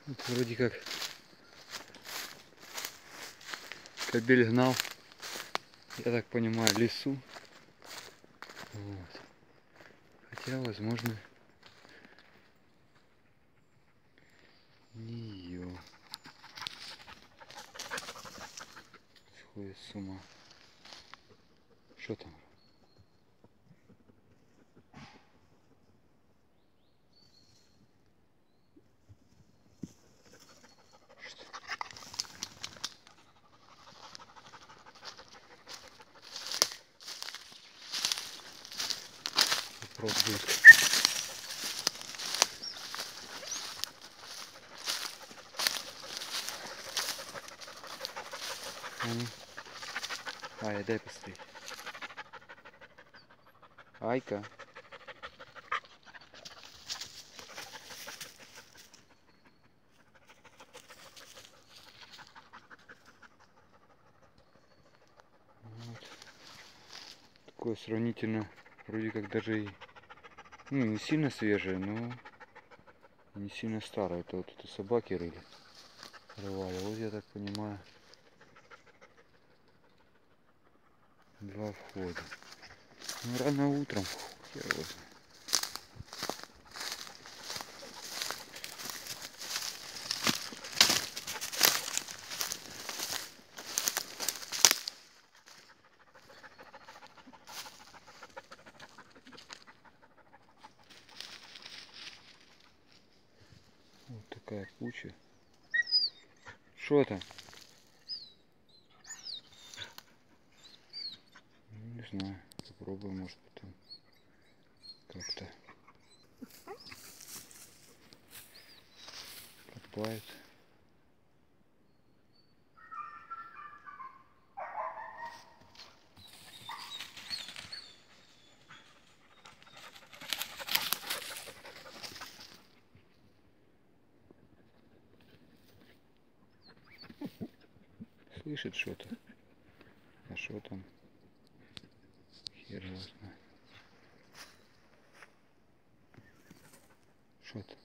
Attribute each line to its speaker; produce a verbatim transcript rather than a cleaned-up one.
Speaker 1: Вот вроде как кобель гнал, я так понимаю, лесу. Вот. Хотя, возможно, не ее. Сходит с ума. Что там? Что? Попробует. Ай, дай посмотреть. Айка. Вот. Такое сравнительно, вроде как даже и, ну, не сильно свежее, но и не сильно старое. Это вот это собаки рыли. Рывали. Вот я так понимаю, два входа. Ну, рано утром. Хер его знает. Вот такая куча. Что там? Не знаю. Попробуем, может, потом как-то копает. Слышит что-то. А что там? Хер его знает. Что-то.